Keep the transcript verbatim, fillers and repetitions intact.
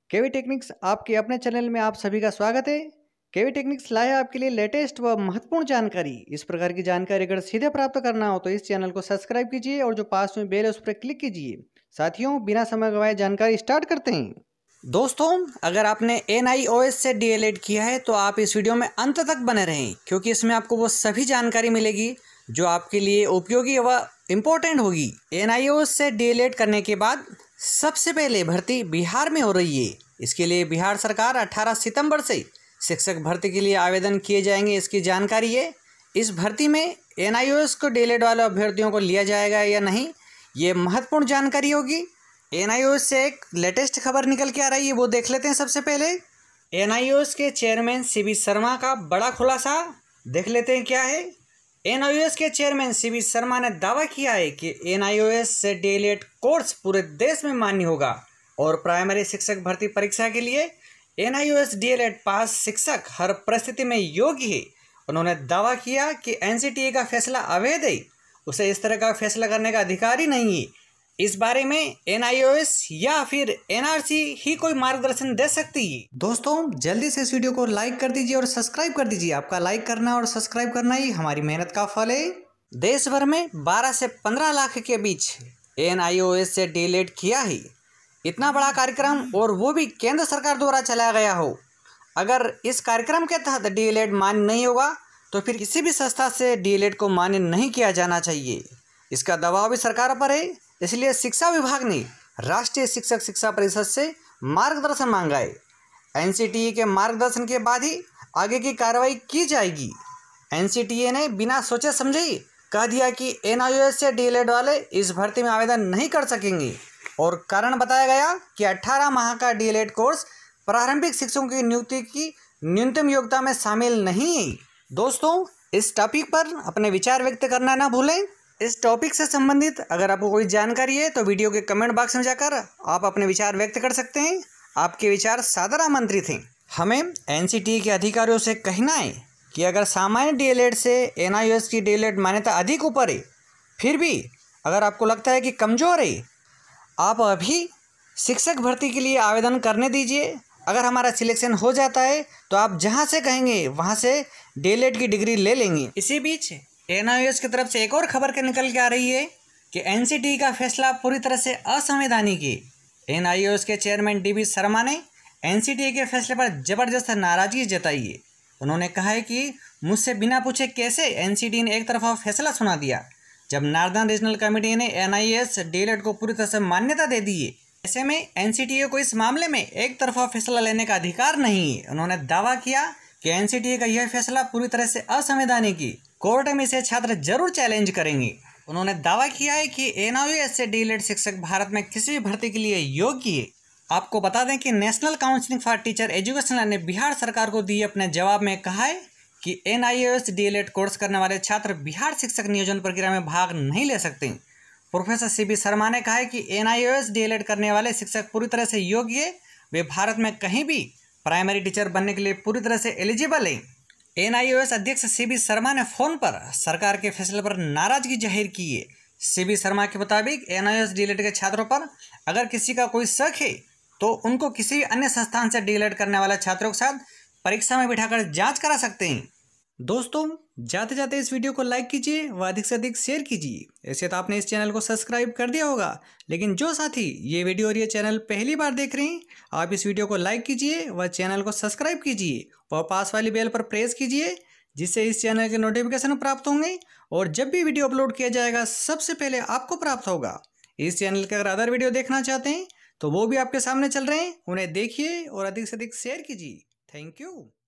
केवी techniques आपके अपने channel में आप सभी का स्वागत है। केवी टेक्निक्स लाया आपके लिए लेटेस्ट व महत्वपूर्ण जानकारी। इस प्रकार की जानकारी अगर सीधे प्राप्त करना हो तो इस चैनल को सब्सक्राइब कीजिए और जो पास में बेल है उस पर क्लिक कीजिए। साथियों, बिना समय गवाए जानकारी स्टार्ट करते हैं। दोस्तों, अगर आपने एन आई ओ एस से डी एल एड किया है तो आप इस वीडियो में अंत तक बने रहें, क्योंकि इसमें आपको वो सभी जानकारी मिलेगी जो आपके लिए उपयोगी व इम्पोर्टेंट होगी। एन आई ओ एस से डी एल एड करने के बाद सबसे पहले भर्ती बिहार में हो रही है। इसके लिए बिहार सरकार अठारह सितंबर से शिक्षक भर्ती के लिए आवेदन किए जाएंगे, इसकी जानकारी है। इस भर्ती में एन आई ओ एस को डी एल एड वाले अभ्यर्थियों को लिया जाएगा या नहीं, ये महत्वपूर्ण जानकारी होगी। एन आई ओ एस से एक लेटेस्ट खबर निकल के आ रही है, वो देख लेते हैं। सबसे पहले एन आई ओ एस के चेयरमैन सी बी शर्मा का बड़ा खुलासा देख लेते हैं क्या है। एन आई ओ एस के चेयरमैन सी बी शर्मा ने दावा किया है कि एन आई ओ एस से डी एल एड कोर्स पूरे देश में मान्य होगा और प्राइमरी शिक्षक भर्ती परीक्षा के लिए N I O S D L Ed pass शिक्षक हर परिस्थिति में योग्य है। उन्होंने दावा किया कि एन सी टी ए का फैसला अवैध है, उसे इस तरह का फैसला करने का अधिकार ही नहीं है। इस बारे में एन आई ओ एस या फिर एन आर सी ही कोई मार्गदर्शन दे सकती है। दोस्तों, जल्दी से इस वीडियो को लाइक कर दीजिए और सब्सक्राइब कर दीजिए। आपका लाइक करना और सब्सक्राइब करना ही हमारी मेहनत का फल है। देश भर में बारह से पंद्रह लाख के बीच एन आई ओ एस से डी एल एड किया है। इतना बड़ा कार्यक्रम, और वो भी केंद्र सरकार द्वारा चलाया गया हो। अगर इस कार्यक्रम के तहत डी एल एड मान्य नहीं होगा तो फिर किसी भी संस्था से डी एल एड को मान्य नहीं किया जाना चाहिए। इसका दबाव भी सरकार पर है, इसलिए शिक्षा विभाग ने राष्ट्रीय शिक्षक शिक्षा परिषद से मार्गदर्शन मांगा है। एन सी टी ए के मार्गदर्शन के बाद ही आगे की कार्रवाई की जाएगी। एन सी टी ए ने बिना सोचे समझे ही कह दिया कि एन आई ओ एस से डी एल एड वाले इस भर्ती में आवेदन नहीं कर सकेंगे, और कारण बताया गया कि अठारह माह का डी एल एड कोर्स प्रारंभिक शिक्षकों की नियुक्ति की न्यूनतम योग्यता में शामिल नहीं है। दोस्तों, इस टॉपिक पर अपने विचार व्यक्त करना ना भूलें। इस टॉपिक से संबंधित अगर आपको कोई जानकारी है तो वीडियो के कमेंट बॉक्स में जाकर आप अपने विचार व्यक्त कर सकते हैं। आपके विचार सादर आमंत्रित हैं। हमें एन सी टी ए के अधिकारियों से कहना है कि अगर सामान्य डी एल एड से एन आई ओ एस की डी एल एड मान्यता अधिक ऊपर है, फिर भी अगर आपको लगता है कि कमज़ोर है, आप अभी शिक्षक भर्ती के लिए आवेदन करने दीजिए। अगर हमारा सिलेक्शन हो जाता है तो आप जहां से कहेंगे वहां से डी एल एड की डिग्री ले लेंगे। इसी बीच एन आई ओ एस की तरफ से एक और खबर के निकल के आ रही है कि एन सी टी ए का फैसला पूरी तरह से असंवैधानिक है। एन आई ओ एस के चेयरमैन डी बी शर्मा ने एन सी टी ए के फैसले पर जबरदस्त नाराजगी जताई है। उन्होंने कहा है कि मुझसे बिना पूछे कैसे एन सी टी ए ने एक तरफा फैसला सुना दिया, जब नार्दर्न रीजनल कमेटी ने N I O S D L Ed को पूरी तरह से मान्यता दे दी है। ऐसे में एन सी टी ए को इस मामले में एक तरफा फैसला लेने का अधिकार नहीं है। उन्होंने दावा किया कि एन सी टी ए का यह फैसला पूरी तरह से असंवैधानिक है। कोर्ट में इसे छात्र जरूर चैलेंज करेंगे। उन्होंने दावा किया है कि एन आई ओ एस से डी एल एड शिक्षक भारत में किसी भी भर्ती के लिए योग्य है। आपको बता दें कि national counselling for teacher education ने बिहार सरकार को दिए अपने जवाब में कहा है कि N I O S D L Ed course करने वाले छात्र बिहार शिक्षक नियोजन प्रक्रिया में भाग नहीं ले सकते। प्रोफेसर सी बी शर्मा ने कहा है कि N I O S D L Ed करने वाले शिक्षक पूरी तरह से योग्य है। वे भारत में कहीं भी प्राइमरी टीचर बनने के लिए पूरी तरह से एलिजिबल है। एन आई ओ एस अध्यक्ष सी बी शर्मा ने फोन पर सरकार के फैसले पर नाराजगी जाहिर की है। सी बी शर्मा के मुताबिक N I O S D L Ed के छात्रों पर अगर किसी का कोई शक है तो उनको किसी भी अन्य संस्थान से डी एल एड करने वाले छात्रों के साथ परीक्षा में बिठाकर जांच करा सकते हैं। दोस्तों, जाते जाते इस वीडियो को लाइक कीजिए व अधिक से अधिक शेयर कीजिए। ऐसे तो आपने इस चैनल को सब्सक्राइब कर दिया होगा, लेकिन जो साथी ये वीडियो और ये चैनल पहली बार देख रहे हैं, आप इस वीडियो को लाइक कीजिए व चैनल को सब्सक्राइब कीजिए व पास वाली बेल पर प्रेस कीजिए, जिससे इस चैनल के नोटिफिकेशन प्राप्त होंगे और जब भी वीडियो अपलोड किया जाएगा सबसे पहले आपको प्राप्त होगा। इस चैनल के अगर अदर वीडियो देखना चाहते हैं तो वो भी आपके सामने चल रहे हैं, उन्हें देखिए और अधिक से अधिक शेयर कीजिए। Thank you.